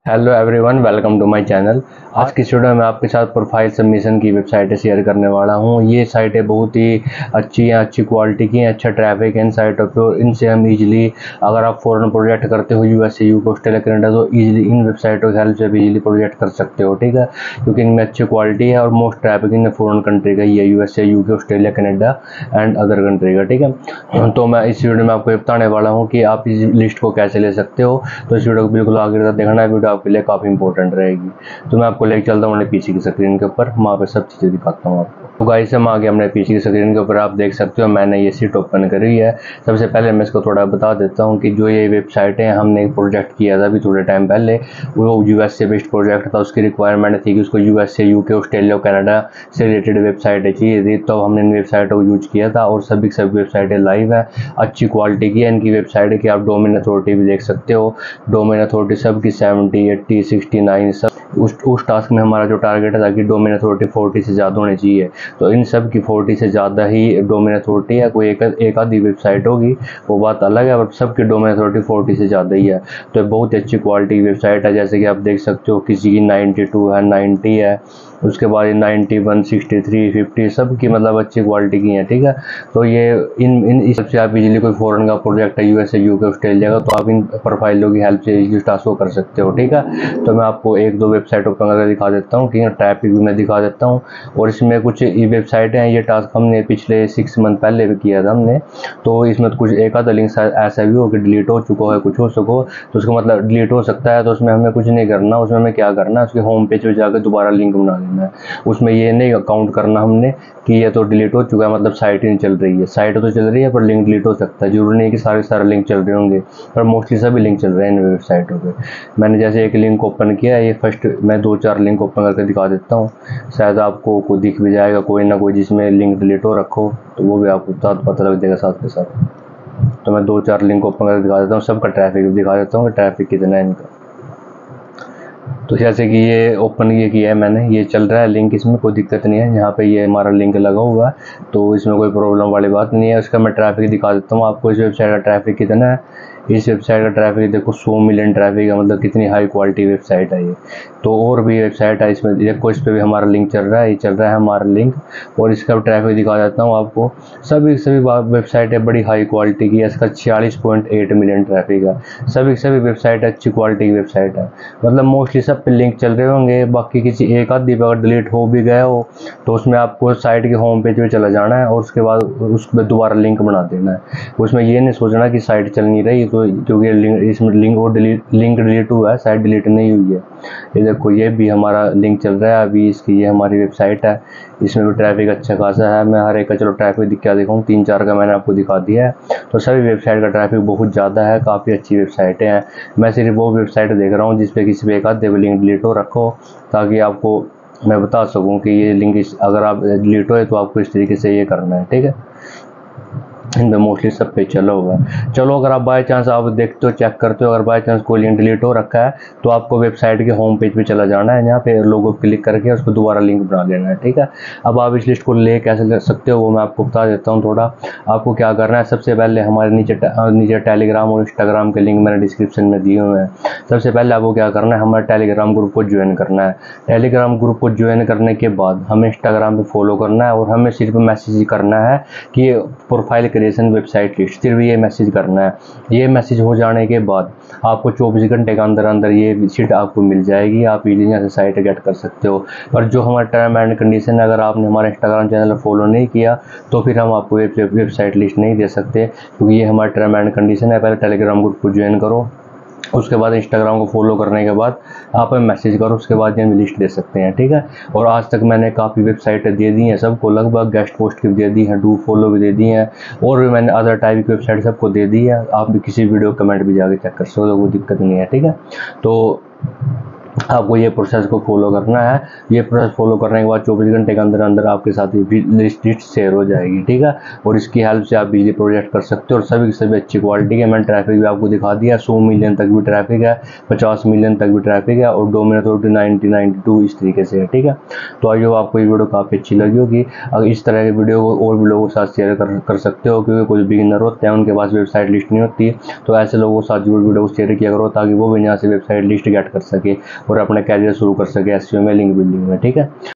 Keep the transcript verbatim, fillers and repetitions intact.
Hello everyone, welcome to my channel. आज की video में आपके साथ प्रोफाइल सबमिशन की वेबसाइटें शेयर करने वाला हूं। ये साइटें बहुत ही अच्छी हैं, अच्छी क्वालिटी की हैं, अच्छा ट्रैफिक है इन साइटों पे और इनसे हम इजीली, अगर आप फॉरेन प्रोजेक्ट करते हो यूएसए, यूके, ऑस्ट्रेलिया, कनाडा, तो इजीली इन वेबसाइटों की हेल्प से भी इजीली प्रोजेक्ट कर सकते हो। ठीक है, क्योंकि इनमें अच्छी क्वालिटी है और most traffic in foreign country का ही है, USA, UK, Australia, Canada and other country का। ठीक है, तो मैं इस वीडियो में आपको बताने वाला हूँ कि आप इस लिस्ट को कैसे ले सकते हो। तो इस वीडियो को बिल्कुल आगे तक देखना है, वीडियो आपके लिए काफ़ी इंपॉर्टेंट रहेगी। तो मैं आपको लेकर चलता हूँ अपने पीसी की स्क्रीन के ऊपर, वहाँ पे सब चीज़ें दिखाता हूँ आपको। तो गाइस, हम आगे अपने पीसी की स्क्रीन के ऊपर, आप देख सकते हो मैंने ये सीट ओपन करी है। सबसे पहले मैं इसको थोड़ा बता देता हूँ कि जो ये वेबसाइट है, हमने एक प्रोजेक्ट किया था अभी थोड़े टाइम पहले, वो यूएसए बेस्ड प्रोजेक्ट था। उसकी रिक्वायरमेंट थी कि उसको यूएसए, यूके, ऑस्ट्रेलिया, कनाडा से रिलेटेड वेबसाइटें चाहिए थी, तो हमने इन वेबसाइटों को यूज किया था और सभी सभी वेबसाइटें लाइव है, अच्छी क्वालिटी की है इनकी वेबसाइट की। आप डोमेन अथॉरिटी भी देख सकते हो, डोमेन अथॉरिटी सबकी सेवेंटी, एट्टी, सिक्सटी नाइन सब। उस उस टास्क में हमारा जो टारगेट है ताकि डोमेन अथॉरिटी फोर्टी से ज़्यादा होनी चाहिए, तो इन सब की फोर्टी से ज़्यादा ही डोमेन अथॉरिटी है। कोई एक एक आधी वेबसाइट होगी वो बात अलग है, बट सबकी डोमेन अथॉरिटी फोर्टी से ज़्यादा ही है। तो बहुत ही अच्छी क्वालिटी की वेबसाइट है, जैसे कि आप देख सकते हो किसी की नाइन्टी टू है, नाइन्टी है, उसके बाद ninety one, sixty three, fifty, सब की मतलब अच्छी क्वालिटी की है। ठीक है, तो ये इन इन इस सबसे आप इजीली कोई फॉरेन का प्रोजेक्ट है, यूएसए, यूके, ऑस्ट्रेलिया का, तो आप इन प्रोफाइलों की हेल्प से इस टास्क को कर सकते हो। ठीक है, तो मैं आपको एक दो वेबसाइट ओपन करके दिखा देता हूँ, ठीक है, ट्रैफिक भी मैं दिखा देता हूँ। और इसमें कुछ ई वेबसाइटें हैं, ये टास्क हमने पिछले सिक्स मंथ पहले भी किया था हमने, तो इसमें तो कुछ एक आधा लिंक ऐसा भी हो कि डिलीट हो चुका है, कुछ हो सको, तो उसका मतलब डिलीट हो सकता है। तो उसमें हमें कुछ नहीं करना, उसमें हमें क्या करना है, उसके होम पेज पे जाकर दोबारा लिंक बना देना है। उसमें ये नहीं काउंट करना हमने कि ये तो डिलीट हो चुका है, मतलब साइट ही नहीं चल रही है। साइट तो चल रही है पर लिंक डिलीट हो सकता है, जरूरी नहीं कि सारे सारे लिंक चल रहे होंगे, पर मोस्टली सभी लिंक चल रहे हैं इन वेबसाइटों पे। मैंने जैसे एक लिंक ओपन किया है, ये फर्स्ट मैं दो चार लिंक ओपन करके दिखा देता हूँ, शायद आपको को दिख भी जाएगा कोई ना कोई जिसमें लिंक डिलीट हो रखो, तो वो भी आपको पता लग जाएगा साथ के साथ। तो मैं दो चार लिंक ओपन करके दिखा देता हूँ, सबका ट्रैफिक भी दिखा देता हूँ कि ट्रैफिक कितना है इनका। तो जैसे कि ये ओपन ये किया है मैंने, ये चल रहा है लिंक, इसमें कोई दिक्कत नहीं है। यहाँ पे ये हमारा लिंक लगा हुआ है, तो इसमें कोई प्रॉब्लम वाली बात नहीं है। इसका मैं ट्रैफिक दिखा देता हूँ आपको, इस वेबसाइट का ट्रैफिक कितना है। इस वेबसाइट का ट्रैफिक देखो, सौ मिलियन ट्रैफिक है, मतलब कितनी हाई क्वालिटी वेबसाइट है ये। तो और भी वेबसाइट है इसमें, देखो इस पर भी हमारा लिंक चल रहा है, ये चल रहा है हमारा लिंक, और इसका ट्रैफिक दिखा देता हूँ आपको। सभी सभी वेबसाइटें बड़ी हाई क्वालिटी की है, इसका छियालीस पॉइंट एट मिलियन ट्रैफिक है। सभी सभी वेबसाइट अच्छी क्वालिटी की वेबसाइट है, मतलब मोस्टली सब पे लिंक चल रहे होंगे। बाकी किसी एक आधी पे अगर डिलीट हो भी गया हो तो उसमें आपको साइट के होम पेज पे चला जाना है और उसके बाद उस पर दोबारा लिंक बना देना है। उसमें ये नहीं सोचना कि साइट चल नहीं रही, तो क्योंकि लिंक इसमें लिंक और डिलीट लिंक डिलीट हुआ है, साइट डिलीट नहीं हुई है। ये देखो, ये भी हमारा लिंक चल रहा है अभी, इसकी ये हमारी वेबसाइट है, इसमें भी ट्रैफिक अच्छा खासा है। मैं हर एक का चलो ट्रैफिक दिख क्या दिखाऊँ, तीन चार का मैंने आपको दिखा दिया है। तो सभी वेबसाइट का ट्रैफिक बहुत ज़्यादा है, काफ़ी अच्छी वेबसाइटें हैं। मैं सिर्फ वो वेबसाइट देख रहा हूँ जिसपे किसी पे एक आध लिंक डिलीट हो रखो, ताकि आपको मैं बता सकूं कि ये लिंक इस अगर आप डिलीट हो तो आपको इस तरीके से ये करना है। ठीक है, इनमें मोस्टली सब पे चला हुआ है। चलो, अगर आप बाय चांस आप देखते हो, चेक करते हो, अगर बाय चांस कोई लिंक डिलीट हो रखा है तो आपको वेबसाइट के होम पेज पे चला जाना है, यहाँ पे लोगो क्लिक करके उसको दोबारा लिंक बना देना है। ठीक है, अब आप इस लिस्ट को ले कैसे कर सकते हो वो मैं आपको बता देता हूँ थोड़ा। आपको क्या करना है, सबसे पहले हमारे नीचे नीचे टेलीग्राम और इंस्टाग्राम के लिंक मैंने डिस्क्रिप्शन में दिए हुए हैं। सबसे पहले आपको क्या करना है, हमारे टेलीग्राम ग्रुप को ज्वाइन करना है। टेलीग्राम ग्रुप को ज्वाइन करने के बाद हमें इंस्टाग्राम पे फॉलो करना है और हमें सिर्फ मैसेज करना है कि प्रोफाइल क्रिएशन वेबसाइट लिस्ट, सिर्फ ये मैसेज करना है। ये मैसेज हो जाने के बाद आपको चौबीस घंटे के अंदर अंदर ये शीट आपको मिल जाएगी, आप इजीली यहाँ से साइट गेट कर सकते हो। और जो हमारा टर्म एंड कंडीशन है, अगर आपने हमारा इंस्टाग्राम चैनल फॉलो नहीं किया तो फिर हम आपको वेबसाइट लिस्ट नहीं दे सकते, क्योंकि ये हमारा टर्म एंड कंडीशन है। पहले टेलीग्राम ग्रुप को ज्वाइन करो, उसके बाद इंस्टाग्राम को फॉलो करने के बाद आप हमें मैसेज करो, उसके बाद ये लिस्ट दे सकते हैं। ठीक है, और आज तक मैंने काफ़ी वेबसाइटें दे दी हैं सबको, लगभग गेस्ट पोस्ट की भी दे दी हैं, डू फॉलो भी दे दी हैं, और भी मैंने अदर टाइप की वेबसाइट सबको दे दी है। आप भी किसी वीडियो कमेंट भी जाके चेक कर सकते हो, कोई दिक्कत नहीं है। ठीक है, तो आपको ये प्रोसेस को फॉलो करना है। ये प्रोसेस फॉलो करने के बाद चौबीस घंटे के अंदर अंदर आपके साथ ये लिस्ट लिस्ट शेयर हो जाएगी, ठीक है। और इसकी हेल्प से आप बिजली प्रोजेक्ट कर सकते हो और सभी की सभी अच्छी क्वालिटी के। मैंने ट्रैफिक भी आपको दिखा दिया, सौ मिलियन तक भी ट्रैफिक है, पचास मिलियन तक भी ट्रैफिक है और domain authority ninety ninety two इस तरीके से है, ठीक है। तो आई होप आपको ये वीडियो काफ़ी अच्छी लगी होगी। अगर इस तरह की वीडियो को और भी लोगों के साथ शेयर कर, कर सकते हो, क्योंकि कुछ बिगिनर होते हैं उनके पास वेबसाइट लिस्ट नहीं होती, तो ऐसे लोगों के साथ जरूर वीडियो को शेयर किया करो ताकि वो भी यहाँ से वेबसाइट लिस्ट गेट कर सके और अपना कैरियर शुरू कर सके एसईओ में, लिंक बिल्डिंग में, ठीक है।